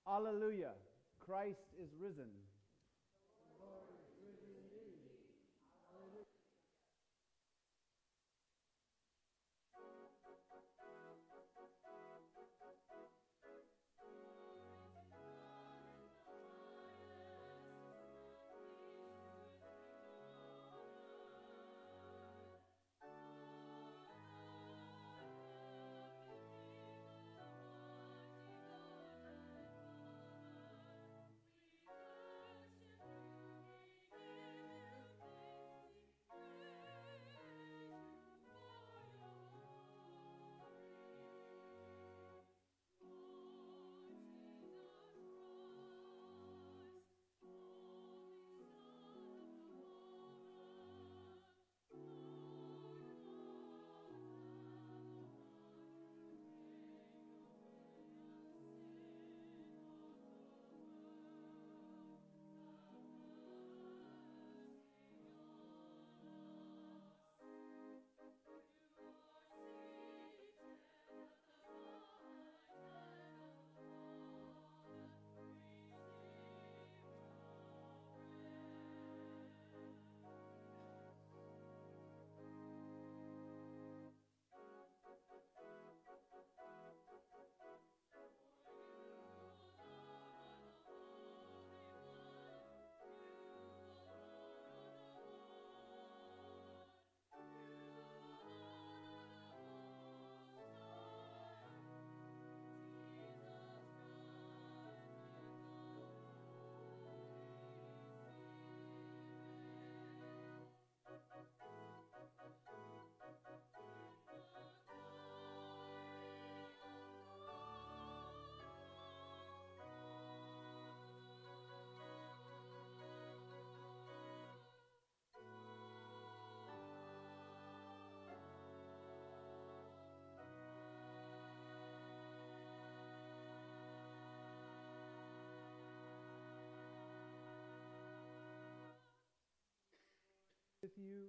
Alleluia! Christ is risen. With you.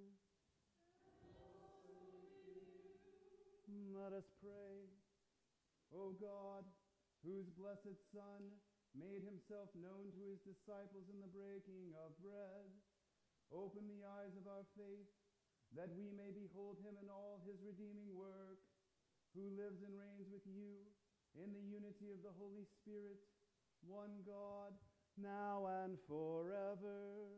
Let us pray. O God, whose blessed Son made himself known to his disciples in the breaking of bread, open the eyes of our faith, that we may behold him in all his redeeming work, who lives and reigns with you in the unity of the Holy Spirit, one God, now and forever.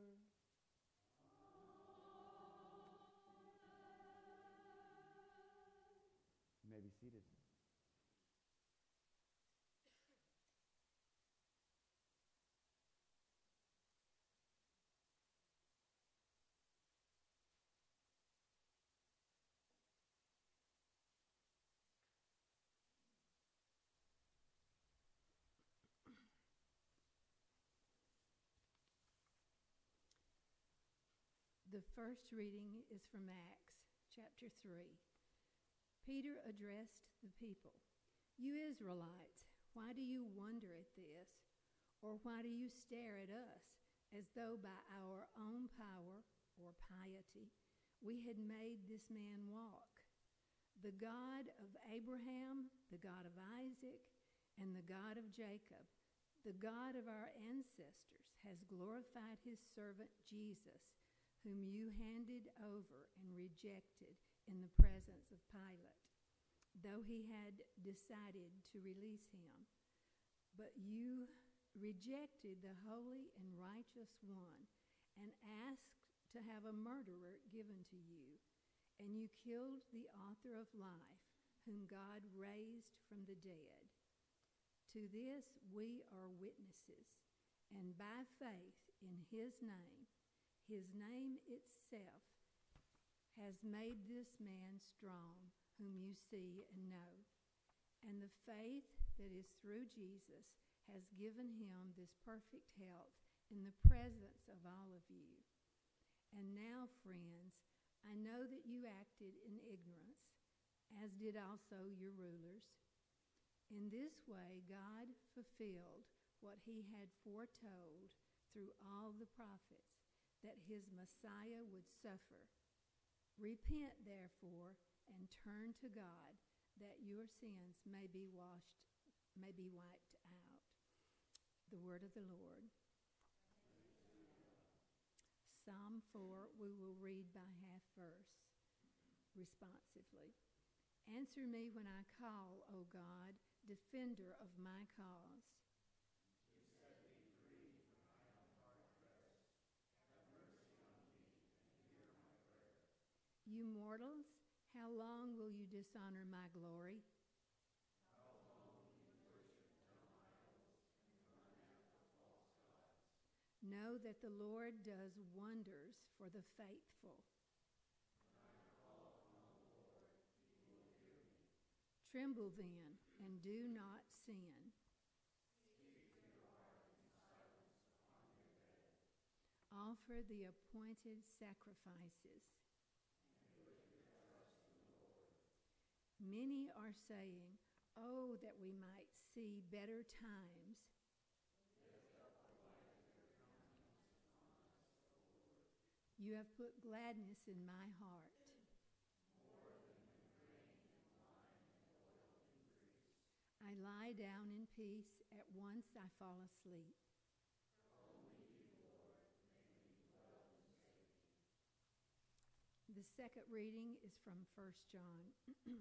You may be seated. The first reading is from Acts, chapter 3. Peter addressed the people. You Israelites, why do you wonder at this? Or why do you stare at us as though by our own power or piety we had made this man walk? The God of Abraham, the God of Isaac, and the God of Jacob, the God of our ancestors, has glorified his servant Jesus, whom you handed over and rejected in the presence of Pilate, though he had decided to release him. But you rejected the holy and righteous one and asked to have a murderer given to you, and you killed the author of life, whom God raised from the dead. To this we are witnesses, and by faith in his name itself has made this man strong, whom you see and know. And the faith that is through Jesus has given him this perfect health in the presence of all of you. And now, friends, I know that you acted in ignorance, as did also your rulers. In this way, God fulfilled what he had foretold through all the prophets, that his Messiah would suffer. Repent, therefore, and turn to God, that your sins may be wiped out, The word of the Lord. Psalm 4 we will read by half verse, responsively. Answer me when I call, O God, defender of my cause. You set me free from my own hard press. Have mercy on me and hear my prayer. You mortals, how long will you dishonor my glory? How long will you worship dumb idols and run after false gods? Know that the Lord does wonders for the faithful. When I call upon the Lord, he will hear me. Tremble then, and do not sin. Speak to your heart in silence upon your bed. Offer the appointed sacrifices. And put your trust in the Lord. Many are saying, "Oh, that we might see better times." Lift up the light of your countenance upon us, O Lord. You have put gladness in my heart. More than when grain and wine and oil increase. I lie down in peace. At once I fall asleep. Only you, Lord, make me dwell in safety. The second reading is from 1 John.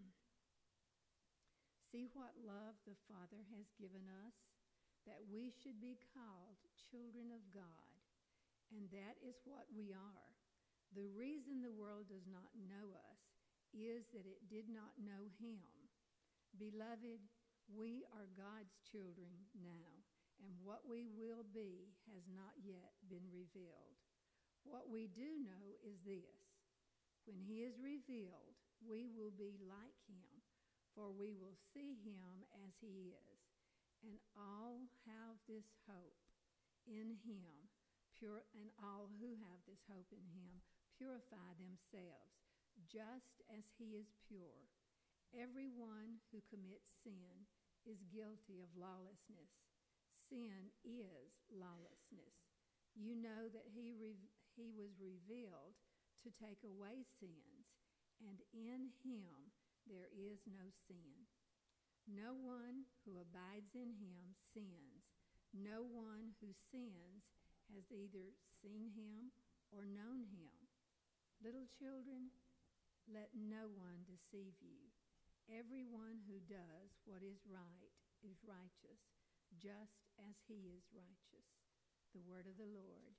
See what love the Father has given us, that we should be called children of God. And that is what we are. The reason the world does not know us is that it did not know him. Beloved, we are God's children now, and what we will be has not yet been revealed. What we do know is this: when he is revealed, we will be like him, for we will see him as he is. And all have this hope in him, and all who have this hope in him purify themselves, just as he is pure. Everyone who commits sin is guilty of lawlessness. Sin is lawlessness. You know that he was revealed to take away sins, and in him there is no sin. No one who abides in him sins. No one who sins has either seen him or known him. Little children, let no one deceive you. Everyone who does what is right is righteous, just as he is righteous. The word of the Lord.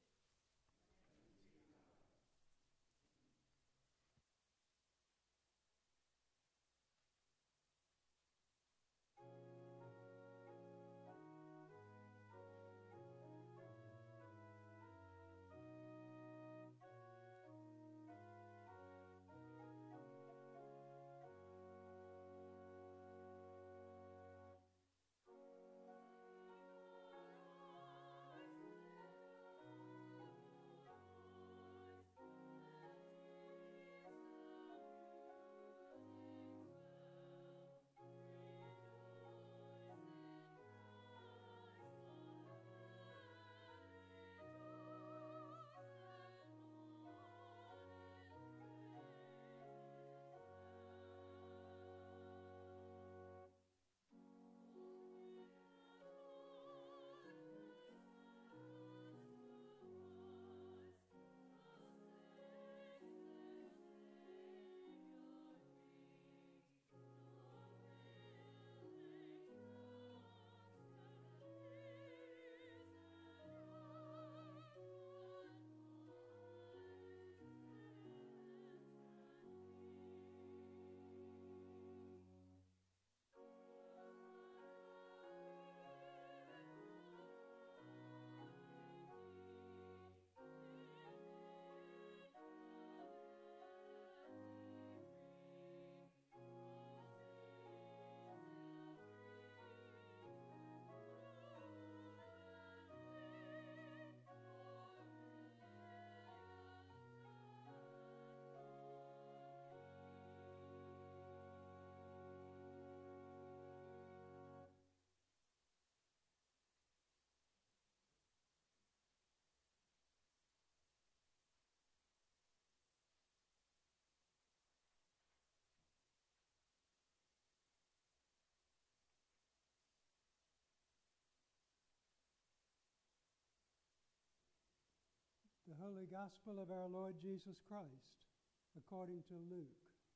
Holy Gospel of our Lord Jesus Christ, according to Luke.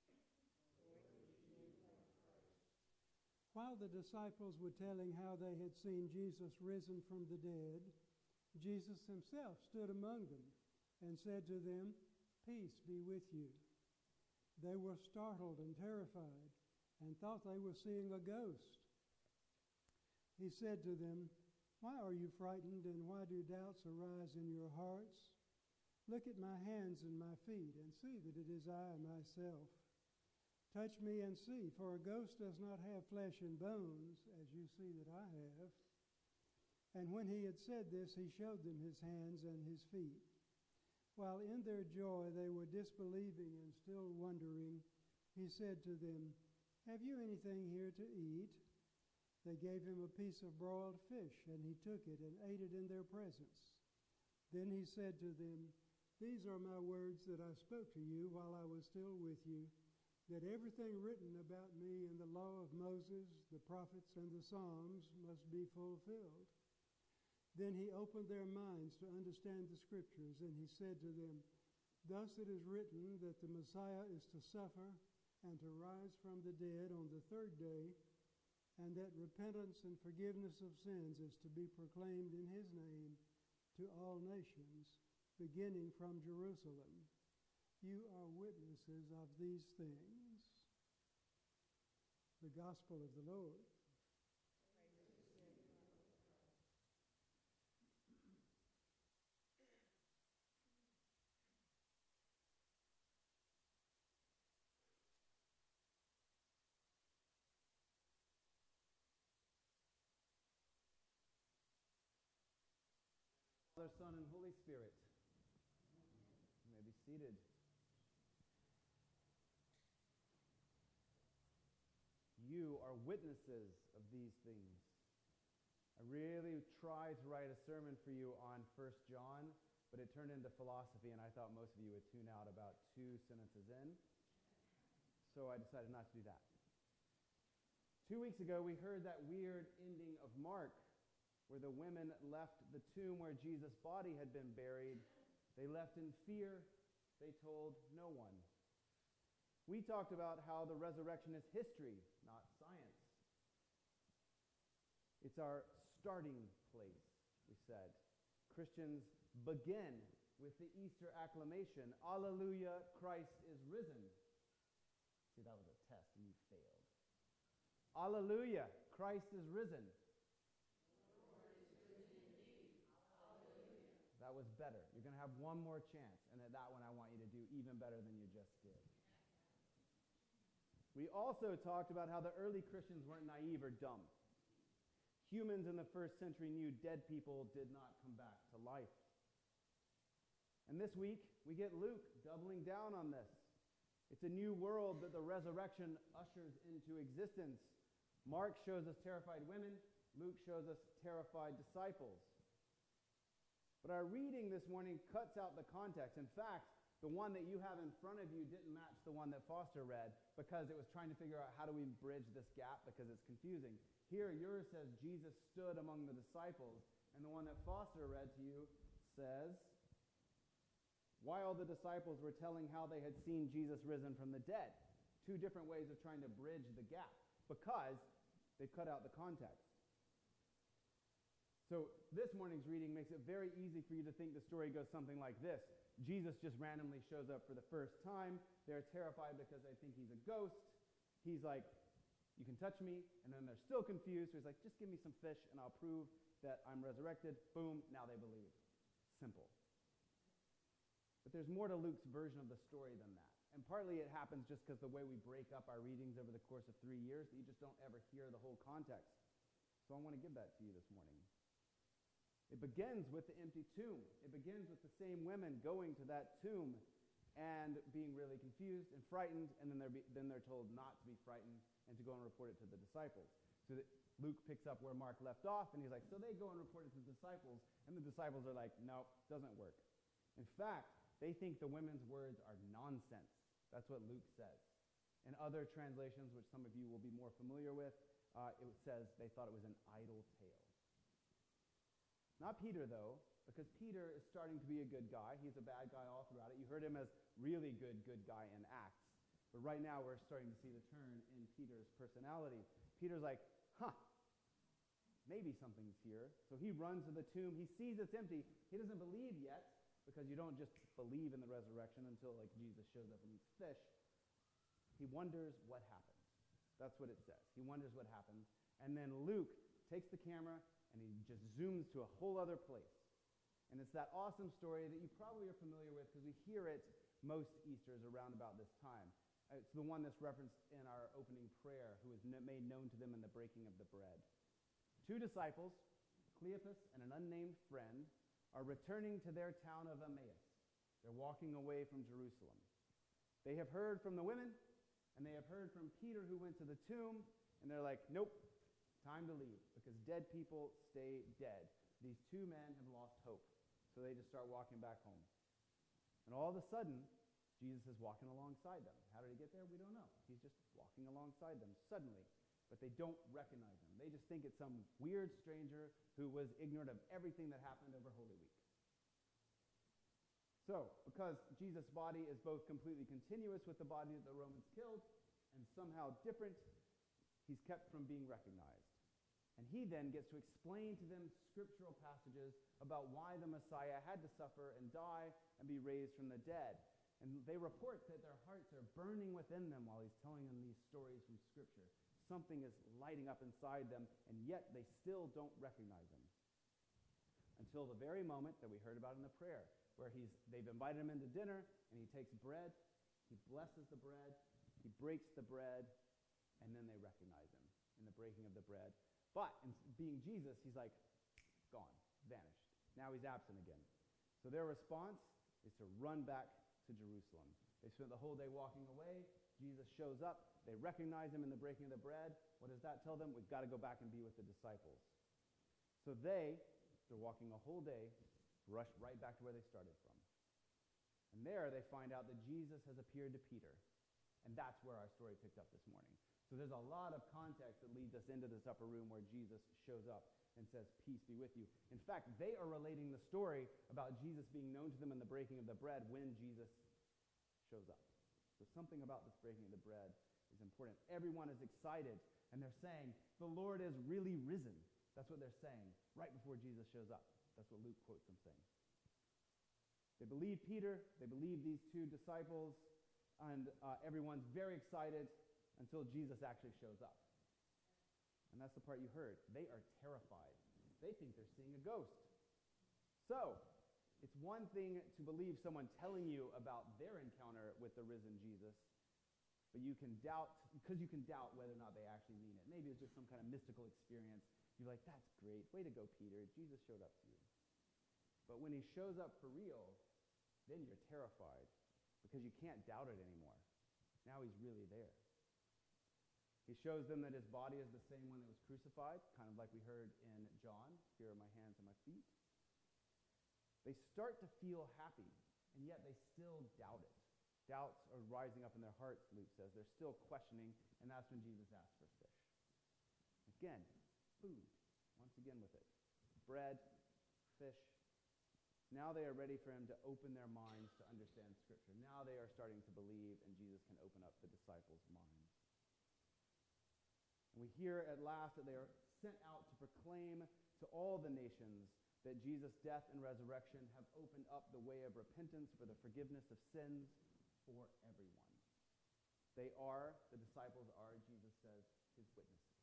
While the disciples were telling how they had seen Jesus risen from the dead, Jesus himself stood among them and said to them, "Peace be with you." They were startled and terrified and thought they were seeing a ghost. He said to them, "Why are you frightened, and why do doubts arise in your hearts? Look at my hands and my feet, and see that it is I myself. Touch me and see, for a ghost does not have flesh and bones, as you see that I have." And when he had said this, he showed them his hands and his feet. While in their joy they were disbelieving and still wondering, he said to them, "Have you anything here to eat?" They gave him a piece of broiled fish, and he took it and ate it in their presence. Then he said to them, "These are my words that I spoke to you while I was still with you, that everything written about me in the law of Moses, the prophets, and the Psalms must be fulfilled." Then he opened their minds to understand the Scriptures, and he said to them, "Thus it is written that the Messiah is to suffer and to rise from the dead on the third day, and that repentance and forgiveness of sins is to be proclaimed in his name to all nations, beginning from Jerusalem. You are witnesses of these things." The Gospel of the Lord. Father, Son, and Holy Spirit. You may be seated. You are witnesses of these things. I really tried to write a sermon for you on 1 John, but it turned into philosophy, and I thought most of you would tune out about 2 sentences in. So I decided not to do that. 2 weeks ago, we heard that weird ending of Mark, where the women left the tomb where Jesus' body had been buried. They left in fear. They told no one. We talked about how the resurrection is history, not science. It's our starting place, we said. Christians begin with the Easter acclamation, "Alleluia, Christ is risen." See, that was a test and you failed. Alleluia, Christ is risen. That was better. You're going to have one more chance, and at that one I want you to do even better than you just did. We also talked about how the early Christians weren't naive or dumb. Humans in the first century knew dead people did not come back to life. And this week, we get Luke doubling down on this. It's a new world that the resurrection ushers into existence. Mark shows us terrified women. Luke shows us terrified disciples. But our reading this morning cuts out the context. In fact, the one that you have in front of you didn't match the one that Foster read because it was trying to figure out how do we bridge this gap because it's confusing. Here, yours says Jesus stood among the disciples, and the one that Foster read to you says, while the disciples were telling how they had seen Jesus risen from the dead. 2 different ways of trying to bridge the gap because they cut out the context. So this morning's reading makes it very easy for you to think the story goes something like this. Jesus just randomly shows up for the first time. They're terrified because they think he's a ghost. He's like, "You can touch me," and then they're still confused. So he's like, "Just give me some fish and I'll prove that I'm resurrected." Boom, now they believe. Simple. But there's more to Luke's version of the story than that. And partly it happens just because the way we break up our readings over the course of 3 years, that you just don't ever hear the whole context. So I want to give that to you this morning. It begins with the empty tomb. It begins with the same women going to that tomb and being really confused and frightened, and then they're told not to be frightened and to go and report it to the disciples. So that Luke picks up where Mark left off, and he's like, so they go and report it to the disciples, and the disciples are like, nope, doesn't work. In fact, they think the women's words are nonsense. That's what Luke says. In other translations, which some of you will be more familiar with, it says they thought it was an idle tale. Not Peter, though. because Peter is starting to be a good guy. He's a bad guy all throughout it. You heard him as really good guy in Acts. But right now we're starting to see the turn in Peter's personality. Peter's like, maybe something's here. So he runs to the tomb. He sees it's empty. He doesn't believe yet, because you don't just believe in the resurrection until like Jesus shows up and eats fish. He wonders what happened. That's what it says. He wonders what happened. And then Luke takes the camera and he just zooms to a whole other place. And it's that awesome story that you probably are familiar with because we hear it most Easters around about this time. It's the one that's referenced in our opening prayer, who is made known to them in the breaking of the bread. 2 disciples, Cleopas and an unnamed friend, are returning to their town of Emmaus. They're walking away from Jerusalem. They have heard from the women, and they have heard from Peter, who went to the tomb, and they're like, nope, time to leave, because dead people stay dead. These 2 men have lost hope. So they just start walking back home. And all of a sudden, Jesus is walking alongside them. How did he get there? We don't know. He's just walking alongside them suddenly. But they don't recognize him. They just think it's some weird stranger who was ignorant of everything that happened over Holy Week. So, because Jesus' body is both completely continuous with the body that the Romans killed and somehow different, he's kept from being recognized. And he then gets to explain to them scriptural passages about why the Messiah had to suffer and die and be raised from the dead. And they report that their hearts are burning within them while he's telling them these stories from Scripture. Something is lighting up inside them, and yet they still don't recognize him. Until the very moment that we heard about in the prayer, where they've invited him into dinner, and he takes bread, he blesses the bread, he breaks the bread, and then they recognize him in the breaking of the bread. But in being Jesus, he's like, gone, vanished. Now he's absent again. So their response is to run back to Jerusalem. They spent the whole day walking away. Jesus shows up. They recognize him in the breaking of the bread. What does that tell them? We've got to go back and be with the disciples. So they're walking a whole day, rush right back to where they started from. And there they find out that Jesus has appeared to Peter. And that's where our story picked up this morning. So there's a lot of context that leads us into this upper room where Jesus shows up and says, peace be with you. In fact, they are relating the story about Jesus being known to them in the breaking of the bread when Jesus shows up. So something about this breaking of the bread is important. Everyone is excited, and they're saying, the Lord is really risen. That's what they're saying right before Jesus shows up. That's what Luke quotes them saying. They believe Peter. They believe these 2 disciples. And everyone's very excited until Jesus actually shows up. And that's the part you heard. They are terrified. They think they're seeing a ghost. So, it's one thing to believe someone telling you about their encounter with the risen Jesus, but you can doubt, because you can doubt whether or not they actually mean it. Maybe it's just some kind of mystical experience. You're like, that's great. Way to go, Peter. Jesus showed up to you. But when he shows up for real, then you're terrified because you can't doubt it anymore. Now he's really there. He shows them that his body is the same one that was crucified, kind of like we heard in John, here are my hands and my feet. They start to feel happy, and yet they still doubt it. Doubts are rising up in their hearts, Luke says. They're still questioning, and that's when Jesus asks for fish. Again, food, once again with it. Bread, fish. Now they are ready for him to open their minds to understand Scripture. Now they are starting to believe, and Jesus can open up the disciples' minds. And we hear at last that they are sent out to proclaim to all the nations that Jesus' death and resurrection have opened up the way of repentance for the forgiveness of sins for everyone. The disciples are, Jesus says, his witnesses.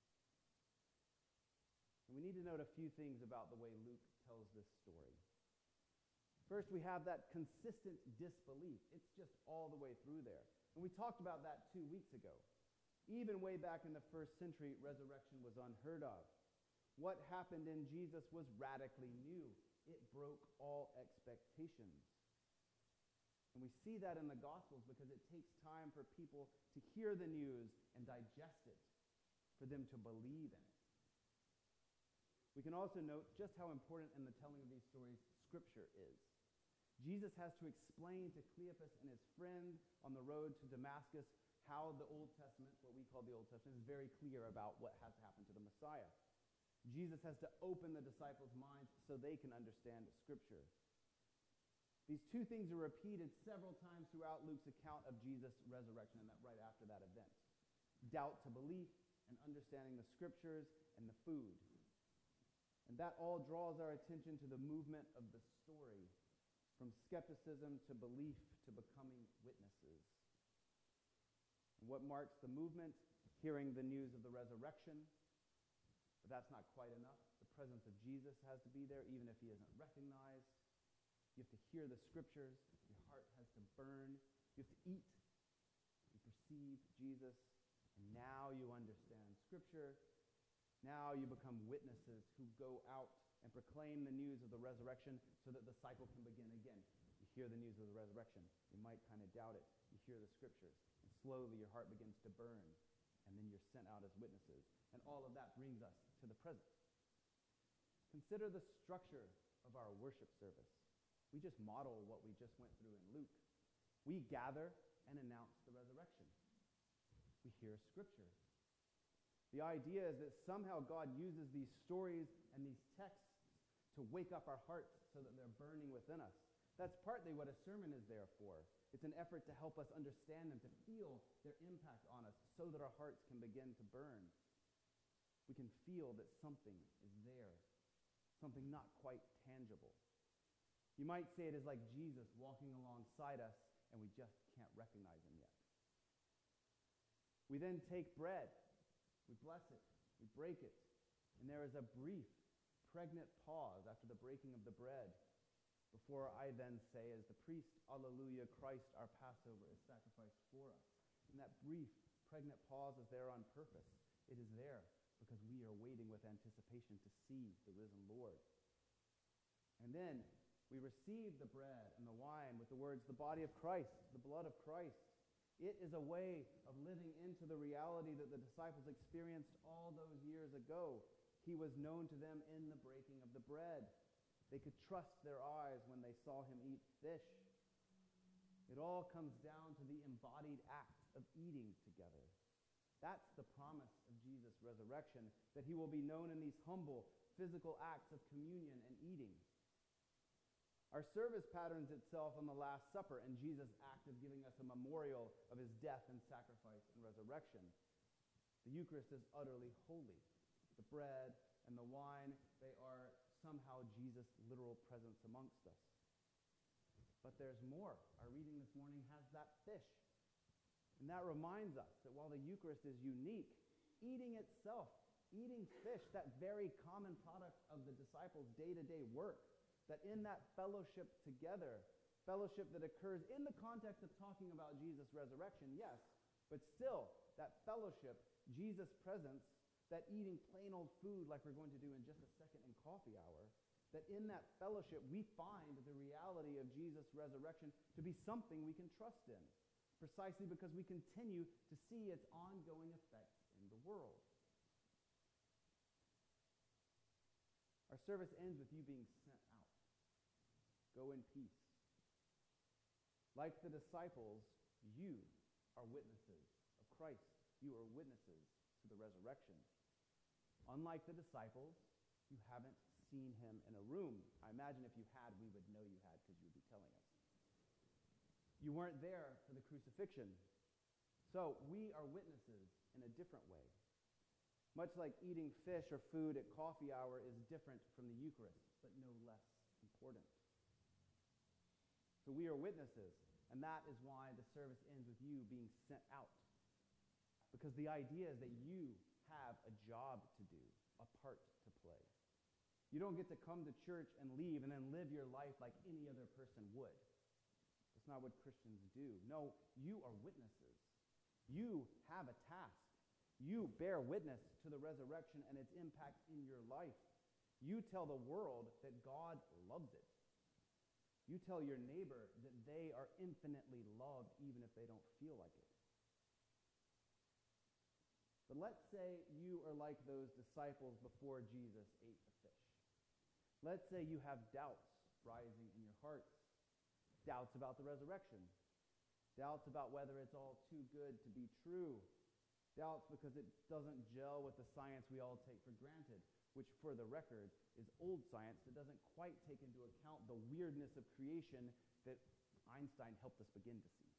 And we need to note a few things about the way Luke tells this story. First, we have that consistent disbelief. It's just all the way through there. And we talked about that 2 weeks ago. Even way back in the 1st century, resurrection was unheard of. What happened in Jesus was radically new. It broke all expectations. And we see that in the Gospels because it takes time for people to hear the news and digest it, for them to believe in it. We can also note just how important in the telling of these stories Scripture is. Jesus has to explain to Cleopas and his friend on the road to Damascus how the Old Testament, what we call the Old Testament, is very clear about what has happened to the Messiah. Jesus has to open the disciples' minds so they can understand Scripture. These two things are repeated several times throughout Luke's account of Jesus' resurrection, and that right after that event. Doubt to belief, and understanding the Scriptures, and the food. And that all draws our attention to the movement of the story, from skepticism to belief to becoming witnesses. And what marks the movement? Hearing the news of the resurrection. But that's not quite enough. The presence of Jesus has to be there, even if he isn't recognized. You have to hear the Scriptures. Your heart has to burn. You have to eat and perceive Jesus. And now you understand Scripture. Now you become witnesses who go out and proclaim the news of the resurrection so that the cycle can begin again. You hear the news of the resurrection. You might kind of doubt it. You hear the Scriptures. And slowly your heart begins to burn. And then you're sent out as witnesses. And all of that brings us to the present. Consider the structure of our worship service. We just model what we just went through in Luke. We gather and announce the resurrection. We hear Scripture. The idea is that somehow God uses these stories and these texts to wake up our hearts so that they're burning within us. That's partly what a sermon is there for. It's an effort to help us understand them, to feel their impact on us so that our hearts can begin to burn. We can feel that something is there, something not quite tangible. You might say it is like Jesus walking alongside us and we just can't recognize him yet. We then take bread, we bless it, we break it, and there is a brief, pregnant pause after the breaking of the bread before I then say, as the priest, Alleluia, Christ, our Passover, is sacrificed for us. And that brief, pregnant pause is there on purpose. It is there because we are waiting with anticipation to see the risen Lord. And then we receive the bread and the wine with the words, the body of Christ, the blood of Christ. It is a way of living into the reality that the disciples experienced all those years ago. He was known to them in the breaking of the bread. They could trust their eyes when they saw him eat fish. It all comes down to the embodied act of eating together. That's the promise of Jesus' resurrection, that he will be known in these humble, physical acts of communion and eating. Our service patterns itself on the Last Supper and Jesus' act of giving us a memorial of his death and sacrifice and resurrection. The Eucharist is utterly holy. The bread and the wine, they are somehow Jesus' literal presence amongst us. But there's more. Our reading this morning has that fish. And that reminds us that while the Eucharist is unique, eating itself, eating fish, that very common product of the disciples' day-to-day work, that in that fellowship together, fellowship that occurs in the context of talking about Jesus' resurrection, yes, but still, that fellowship, Jesus' presence, that eating plain old food like we're going to do in just a second in coffee hour, that in that fellowship we find the reality of Jesus' resurrection to be something we can trust in, precisely because we continue to see its ongoing effects in the world. Our service ends with you being sent out. Go in peace. Like the disciples, you are witnesses of Christ. You are witnesses to the resurrection. Unlike the disciples, you haven't seen him in a room. I imagine if you had, we would know you had because you would be telling us. You weren't there for the crucifixion. So we are witnesses in a different way. Much like eating fish or food at coffee hour is different from the Eucharist, but no less important. So we are witnesses, and that is why the service ends with you being sent out. Because the idea is that you have a job to do, a part to play. You don't get to come to church and leave and then live your life like any other person would. That's not what Christians do. No, you are witnesses. You have a task. You bear witness to the resurrection and its impact in your life. You tell the world that God loves it. You tell your neighbor that they are infinitely loved even if they don't feel like it. But let's say you are like those disciples before Jesus ate the fish. Let's say you have doubts rising in your hearts. Doubts about the resurrection. Doubts about whether it's all too good to be true. Doubts because it doesn't gel with the science we all take for granted. which for the record is old science that doesn't quite take into account the weirdness of creation that Einstein helped us begin to see.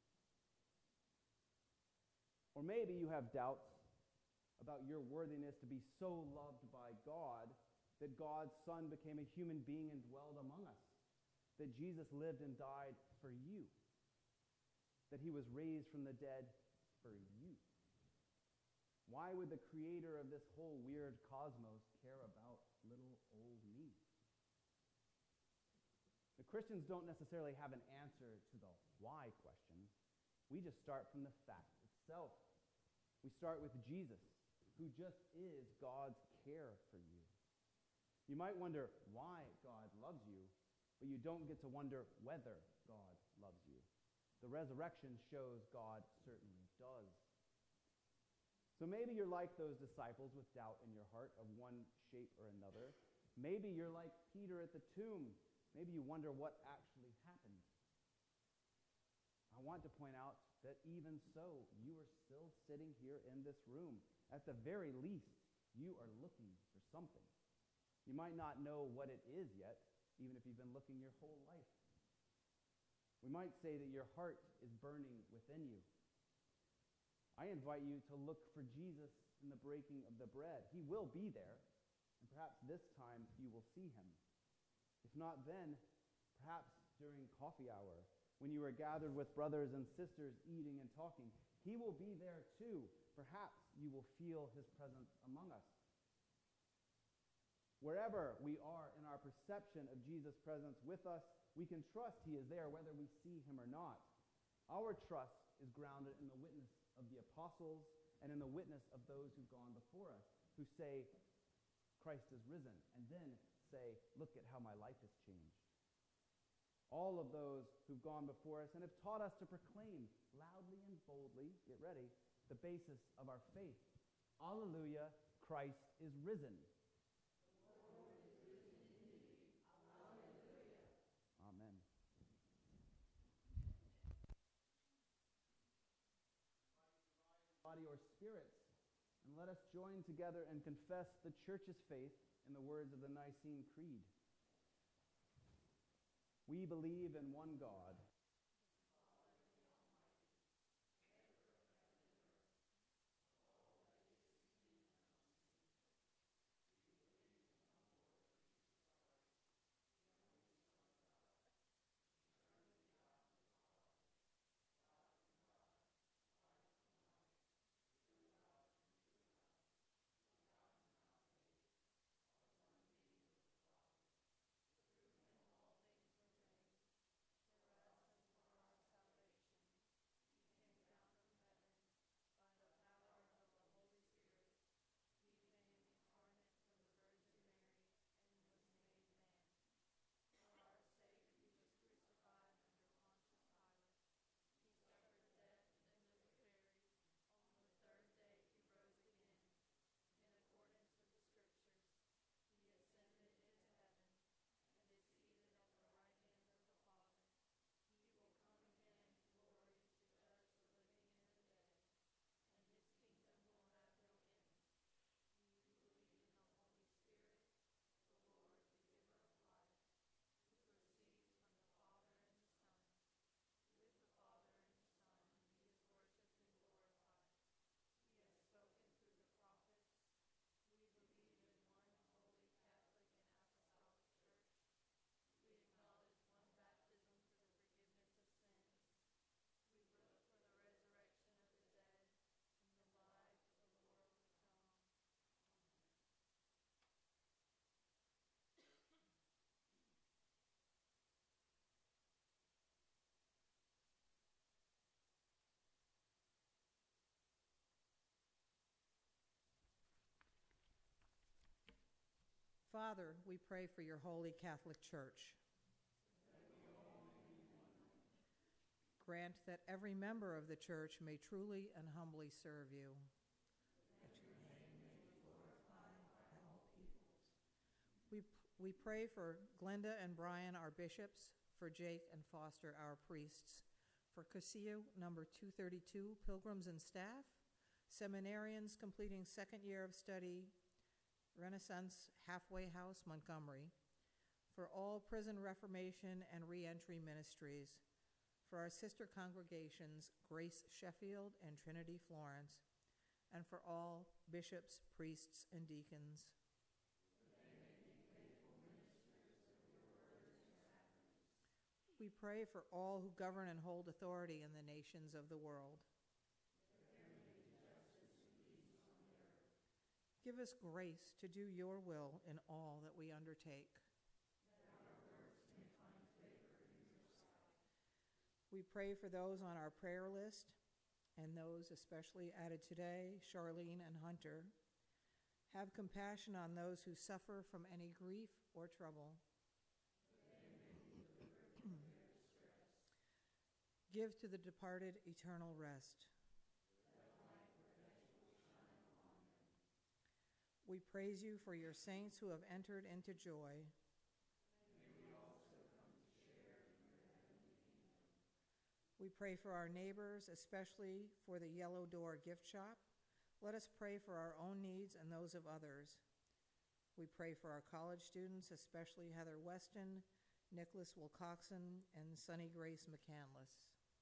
Or maybe you have doubts about your worthiness to be so loved by God that God's Son became a human being and dwelled among us, that Jesus lived and died for you, that he was raised from the dead for you. Why would the creator of this whole weird cosmos care about little old me? The Christians don't necessarily have an answer to the why question. We just start from the fact itself. We start with Jesus, who just is God's care for you. You might wonder why God loves you, but you don't get to wonder whether God loves you. The resurrection shows God certainly does. So maybe you're like those disciples with doubt in your heart of one shape or another. Maybe you're like Peter at the tomb. Maybe you wonder what actually happened. I want to point out that even so, you are still sitting here in this room. At the very least, you are looking for something. You might not know what it is yet, even if you've been looking your whole life. We might say that your heart is burning within you. I invite you to look for Jesus in the breaking of the bread. He will be there, and perhaps this time you will see him. If not then, perhaps during coffee hour, when you are gathered with brothers and sisters eating and talking, he will be there too. Perhaps you will feel his presence among us. Wherever we are in our perception of Jesus' presence with us, we can trust he is there whether we see him or not. Our trust is grounded in the witness of the apostles and in the witness of those who've gone before us, who say, Christ is risen, and then say, look at how my life has changed. All of those who've gone before us and have taught us to proclaim loudly and boldly, get ready, the basis of our faith. Alleluia, Christ is risen. Amen. Body or spirits, and let us join together and confess the church's faith in the words of the Nicene Creed. We believe in one God, Father, we pray for your holy Catholic Church. Grant that every member of the church may truly and humbly serve you. That your name may be glorified by all peoples. We pray for Glenda and Brian, our bishops, for Jake and Foster, our priests, for Casillo, number 232, pilgrims and staff, seminarians completing second year of study, Renaissance Halfway House, Montgomery, for all prison reformation and reentry ministries, for our sister congregations, Grace Sheffield and Trinity Florence, and for all bishops, priests, and deacons. We pray for all who govern and hold authority in the nations of the world. Give us grace to do your will in all that we undertake. We pray for those on our prayer list and those especially added today, Charlene and Hunter. Have compassion on those who suffer from any grief or trouble. Give to the departed eternal rest. We praise you for your saints who have entered into joy. We pray for our neighbors, especially for the Yellow Door gift shop. Let us pray for our own needs and those of others. We pray for our college students, especially Heather Weston, Nicholas Wilcoxon, and Sunny Grace McCandless.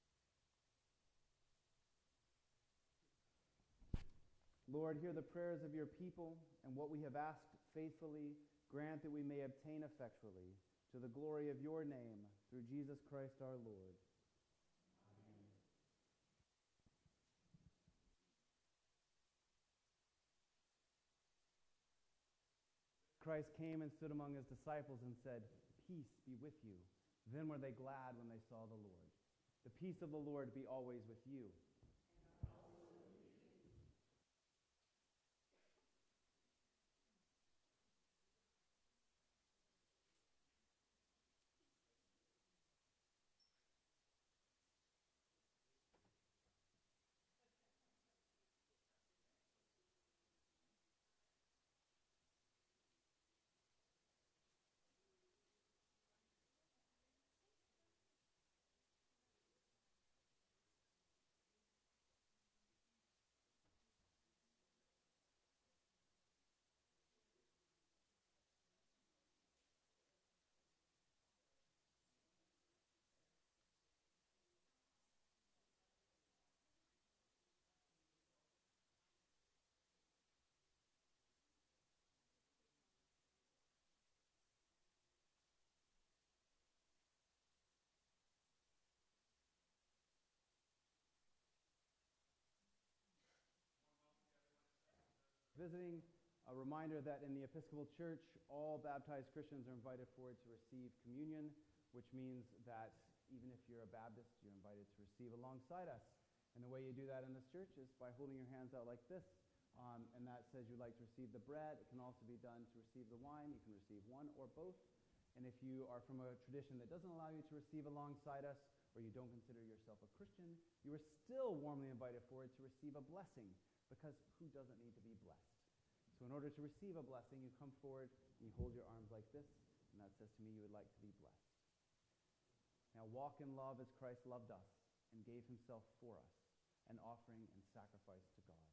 Lord, hear the prayers of your people, and what we have asked faithfully, grant that we may obtain effectually, to the glory of your name, through Jesus Christ our Lord. Amen. Christ came and stood among his disciples and said, "Peace be with you." Then were they glad when they saw the Lord. The peace of the Lord be always with you. Visiting, a reminder that in the Episcopal Church, all baptized Christians are invited forward to receive communion, which means that even if you're a Baptist, you're invited to receive alongside us. And the way you do that in this church is by holding your hands out like this, and that says you'd like to receive the bread. It can also be done to receive the wine. You can receive one or both. And if you are from a tradition that doesn't allow you to receive alongside us, or you don't consider yourself a Christian, you are still warmly invited forward to receive a blessing, because who doesn't need to be blessed? So in order to receive a blessing, you come forward and you hold your arms like this, and that says to me you would like to be blessed. Now walk in love as Christ loved us and gave himself for us, an offering and sacrifice to God.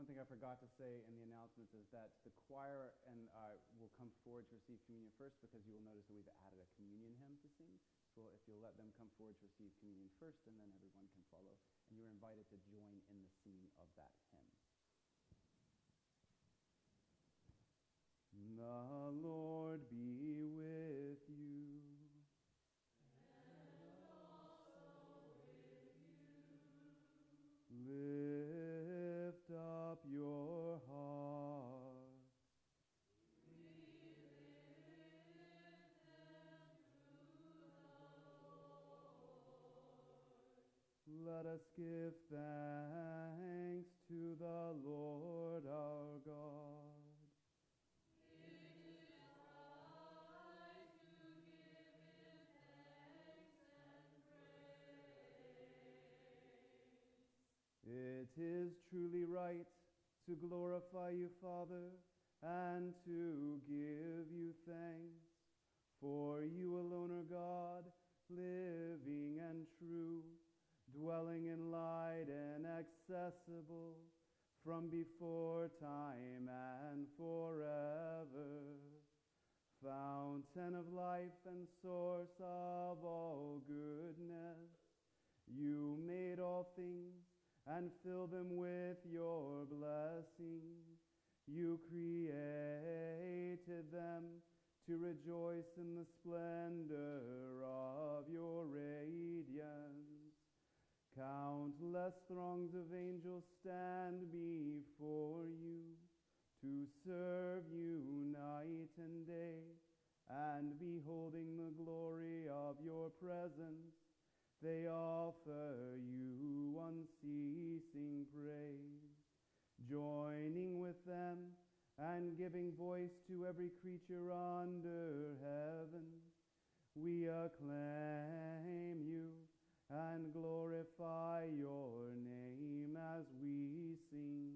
One thing I forgot to say in the announcements is that the choir and will come forward to receive communion first, because you will notice that we've added a communion hymn to sing. So if you'll let them come forward to receive communion first, and then everyone can follow. And you're invited to join in the singing of that hymn. The Lord be with you. Lift up your heart. Let us give thanks to the Lord our God. It is truly right to glorify you, Father, and to give you thanks, for you alone are God, living and true, dwelling in light and accessible, from before time and forever. Fountain of life and source of all goodness, you made all things and fill them with your blessing. You created them to rejoice in the splendor of your radiance. Countless throngs of angels stand before you to serve you night and day, and beholding the glory of your presence, they offer you unceasing praise. Joining with them and giving voice to every creature under heaven, we acclaim you and glorify your name as we sing.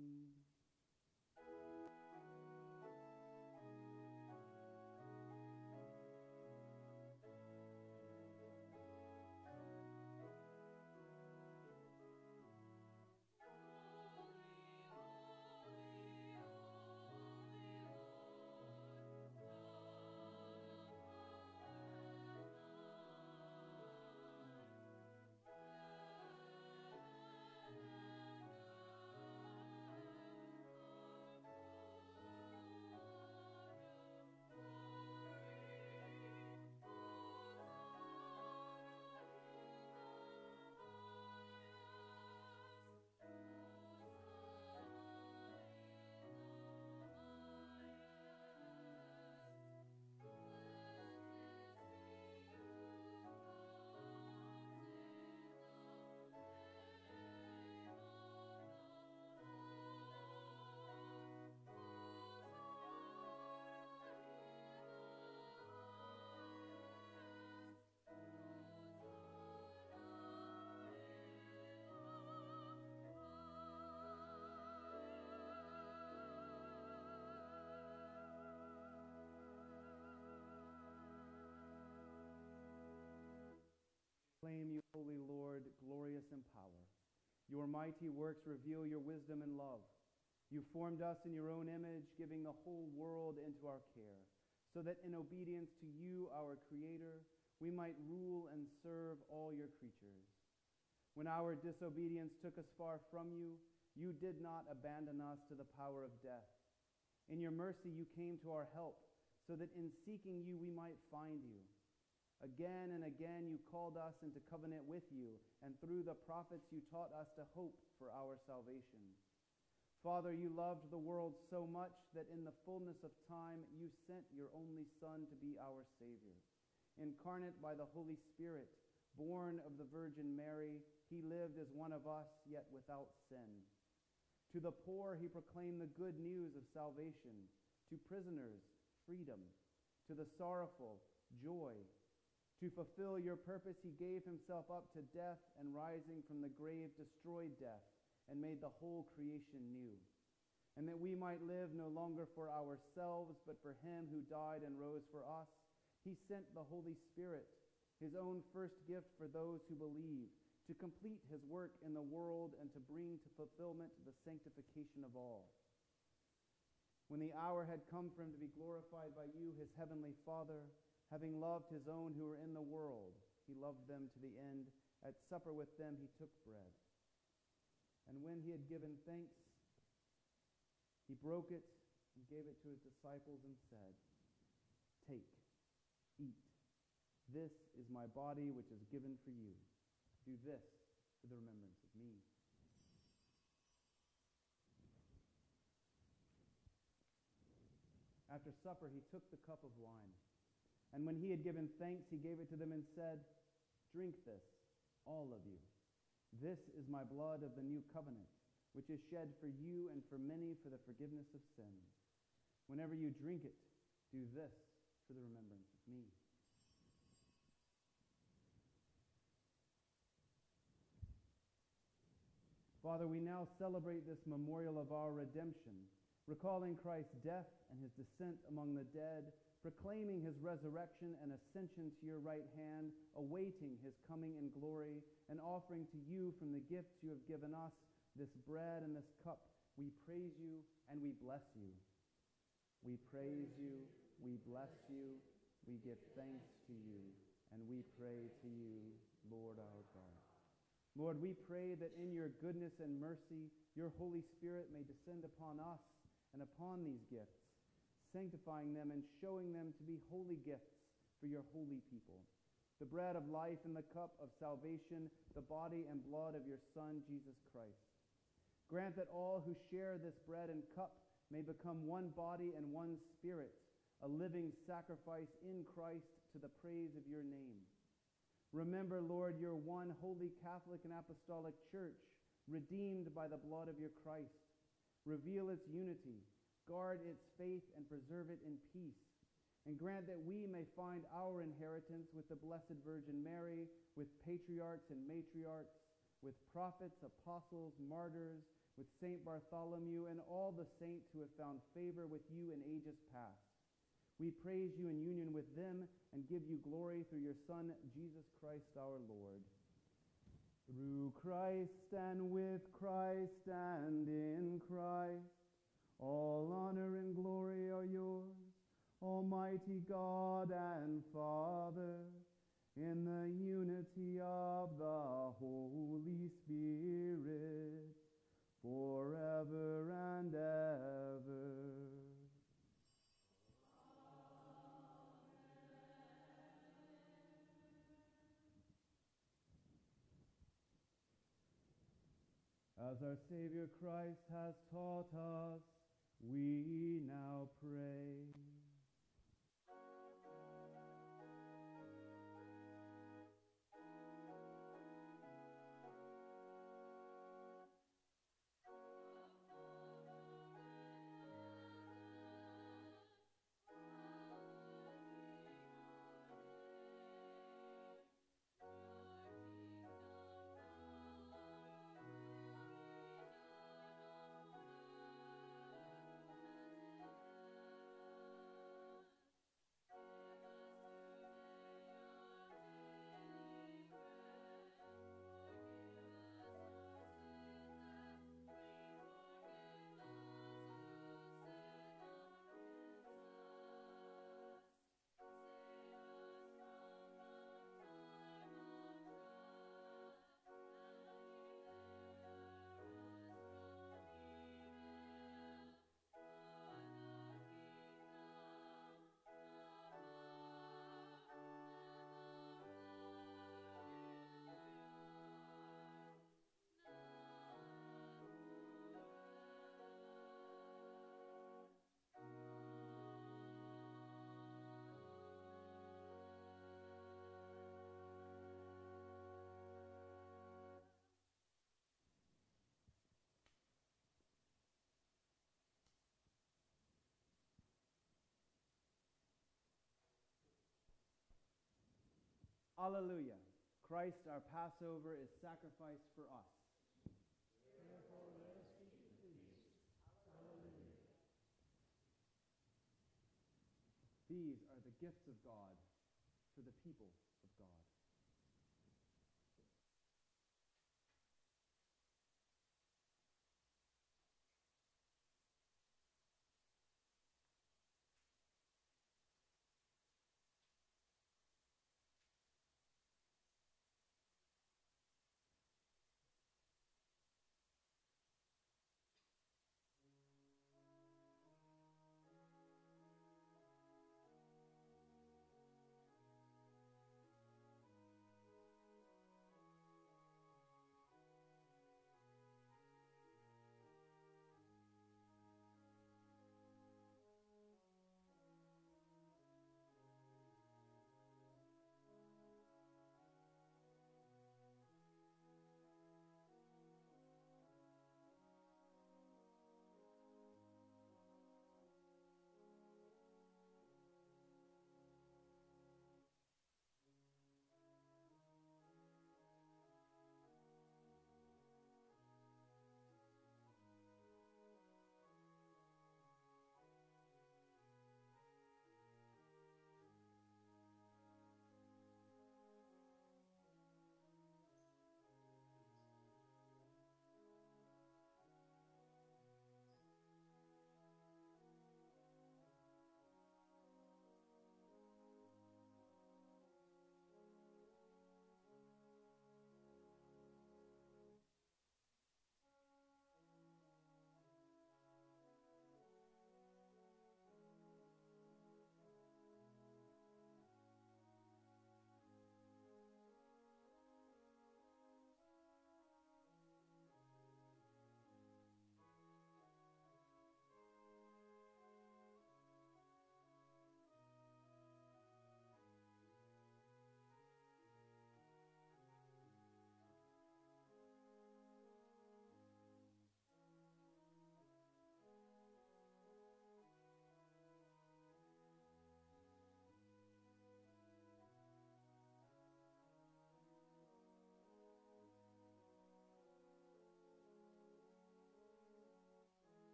Proclaim you, Holy Lord, glorious in power. Your mighty works reveal your wisdom and love. You formed us in your own image, giving the whole world into our care, so that in obedience to you, our Creator, we might rule and serve all your creatures. When our disobedience took us far from you, you did not abandon us to the power of death. In your mercy, you came to our help, so that in seeking you, we might find you. Again and again you called us into covenant with you, and through the prophets you taught us to hope for our salvation. Father, you loved the world so much that in the fullness of time you sent your only Son to be our Savior. Incarnate by the Holy Spirit, born of the Virgin Mary, he lived as one of us, yet without sin. To the poor he proclaimed the good news of salvation. To prisoners, freedom. To the sorrowful, joy. To fulfill your purpose, he gave himself up to death, and rising from the grave destroyed death and made the whole creation new. And that we might live no longer for ourselves, but for him who died and rose for us, he sent the Holy Spirit, his own first gift for those who believe, to complete his work in the world and to bring to fulfillment the sanctification of all. When the hour had come for him to be glorified by you, his heavenly Father, having loved his own who were in the world, he loved them to the end. At supper with them he took bread. And when he had given thanks, he broke it and gave it to his disciples and said, "Take, eat. This is my body which is given for you. Do this for the remembrance of me." After supper, he took the cup of wine. And when he had given thanks, he gave it to them and said, "Drink this, all of you. This is my blood of the new covenant, which is shed for you and for many for the forgiveness of sins. Whenever you drink it, do this for the remembrance of me." Father, we now celebrate this memorial of our redemption, recalling Christ's death and his descent among the dead, proclaiming his resurrection and ascension to your right hand, awaiting his coming in glory, and offering to you from the gifts you have given us, this bread and this cup. We praise you and we bless you. We praise you, we bless you, we give thanks to you, and we pray to you, Lord our God. Lord, we pray that in your goodness and mercy, your Holy Spirit may descend upon us and upon these gifts, sanctifying them and showing them to be holy gifts for your holy people. The bread of life and the cup of salvation, the body and blood of your Son, Jesus Christ. Grant that all who share this bread and cup may become one body and one spirit, a living sacrifice in Christ to the praise of your name. Remember, Lord, your one holy Catholic and Apostolic Church, redeemed by the blood of your Christ. Reveal its unity, guard its faith, and preserve it in peace. And grant that we may find our inheritance with the Blessed Virgin Mary, with patriarchs and matriarchs, with prophets, apostles, martyrs, with Saint Bartholomew, and all the saints who have found favor with you in ages past. We praise you in union with them and give you glory through your Son, Jesus Christ our Lord. Through Christ and with Christ and in Christ, all honor and glory are yours, Almighty God and Father, in the unity of the Holy Spirit, forever and ever. As our Savior Christ has taught us, we now pray. Alleluia. Christ, our Passover, is sacrificed for us. Therefore, let us keep the feast. Hallelujah. These are the gifts of God for the people of God.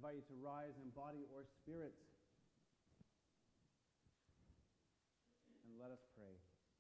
invite you to rise in body or spirit. And let us pray.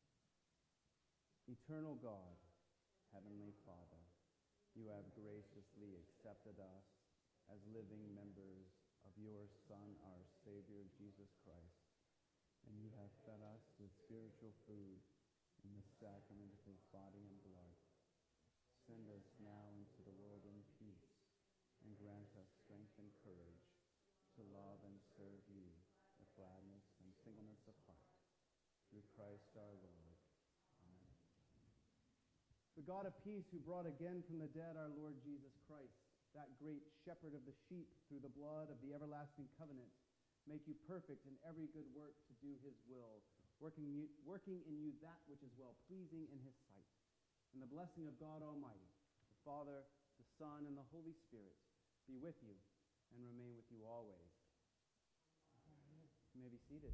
Eternal God, Heavenly Father, you have graciously accepted us as living members of your Son, our Savior, Jesus Christ, and you have fed us with spiritual food in the sacrament of his body and blood. Send us now into the world in peace, and grant us strength and courage to love and serve you with gladness and singleness of heart. Through Christ our Lord. Amen. The God of peace, who brought again from the dead our Lord Jesus Christ, that great shepherd of the sheep, through the blood of the everlasting covenant, make you perfect in every good work to do his will, working in you that which is well-pleasing in his sight. And the blessing of God Almighty, the Father, the Son, and the Holy Spirit be with you and remain with you always. You may be seated.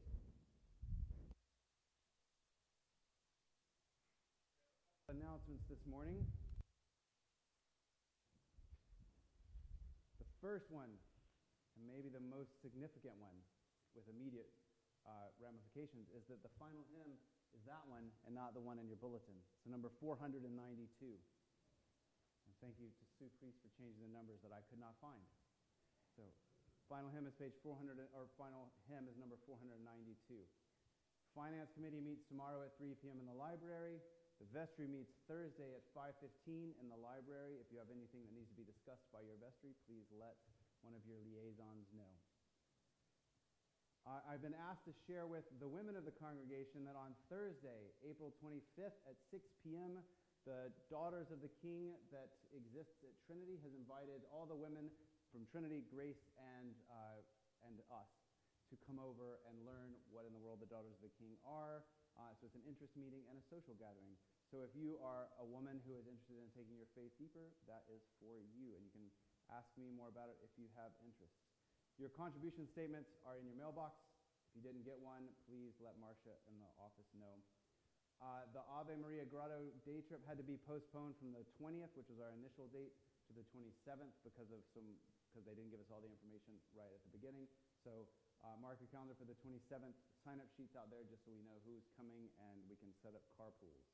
Announcements this morning. The first one, and maybe the most significant one with immediate ramifications, is that the final hymn is that one and not the one in your bulletin. So number 492. And thank you to Sue Priest for changing the numbers that I could not find. So final hymn is page 400, or final hymn is number 492. Finance Committee meets tomorrow at 3 p.m. in the library. The vestry meets Thursday at 5:15 in the library. If you have anything that needs to be discussed by your vestry, please let one of your liaisons know. I've been asked to share with the women of the congregation that on Thursday, April 25th at 6 p.m., the Daughters of the King that exists at Trinity has invited all the women from Trinity, Grace, and us to come over and learn what in the world the Daughters of the King are. So it's an interest meeting and a social gathering. So if you are a woman who is interested in taking your faith deeper, that is for you. And you can ask me more about it if you have interest. Your contribution statements are in your mailbox. If you didn't get one, please let Marcia in the office know. The Ave Maria Grotto day trip had to be postponed from the 20th, which was our initial date, to the 27th because they didn't give us all the information right at the beginning. So mark your calendar for the 27th. Sign-up sheets out there just so we know who's coming and we can set up carpools.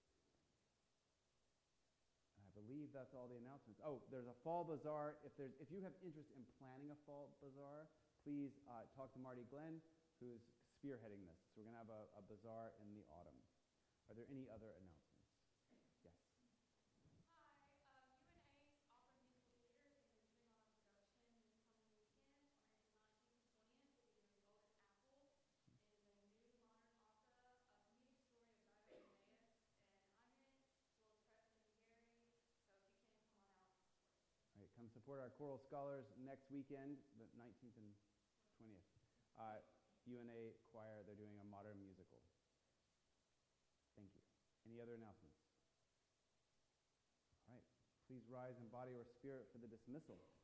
I believe that's all the announcements. Oh, there's a fall bazaar. If you have interest in planning a fall bazaar, please talk to Marty Glenn, who is spearheading this. So we're going to have a bazaar in the autumn. Are there any other announcements? Yes. Come support our choral scholars next weekend, the 19th and 20th. UNA choir, they're doing a modern musical. Thank you. Any other announcements? All right. Please rise in body or spirit for the dismissal.